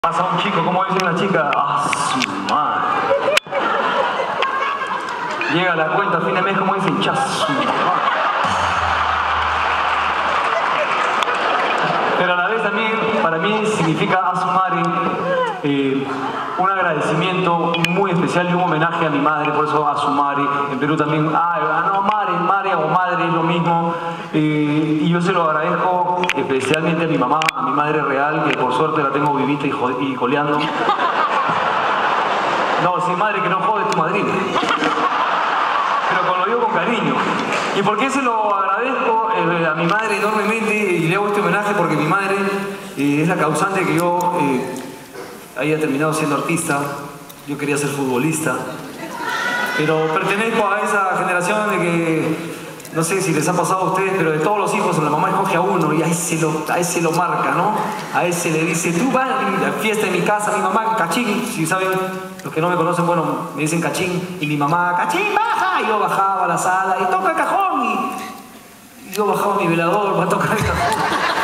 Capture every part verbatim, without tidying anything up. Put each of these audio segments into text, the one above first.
Pasa un chico, como dice una chica, ¡ah, su madre! Llega la cuenta a fin de mes, como dicen, ¡chas, su madre! Pero a la vez también, para mí, significa a su madre eh, un agradecimiento muy especial y un homenaje a mi madre, por eso a su madre. En Perú también, ah, no, madre, madre o madre es lo mismo. Eh, y yo se lo agradezco especialmente a mi mamá, a mi madre real, que por suerte la tengo vivita y, y coleando. No, sin madre que no jode tu madrina. Pero con lo digo con cariño. ¿Y por qué se lo agradezco eh, a mi madre enormemente? Y le hago este homenaje porque mi madre eh, es la causante de que yo eh, haya terminado siendo artista. Yo quería ser futbolista. Pero pertenezco a esa generación de que, no sé si les ha pasado a ustedes, pero de todos los hijos la mamá escoge a uno y a ese lo, a ese lo marca, ¿no? A ese le dice, tú vas a la fiesta de mi casa, mi mamá, cachín. Si saben, los que no me conocen, bueno, me dicen cachín. Y mi mamá, cachín, baja. Y yo bajaba a la sala y toca el cajón. Y, y yo bajaba mi velador para tocar el cajón.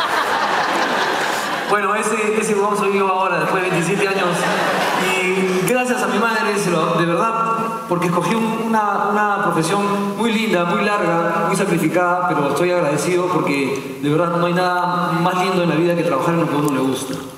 Bueno, ese, ese huevón soy yo ahora, después de veintisiete años. Y gracias a mi madre, se lo, de verdad, porque escogí un, una, una profesión muy linda, muy larga, muy sacrificada, pero estoy agradecido porque de verdad no hay nada más lindo en la vida que trabajar en lo que a uno le gusta.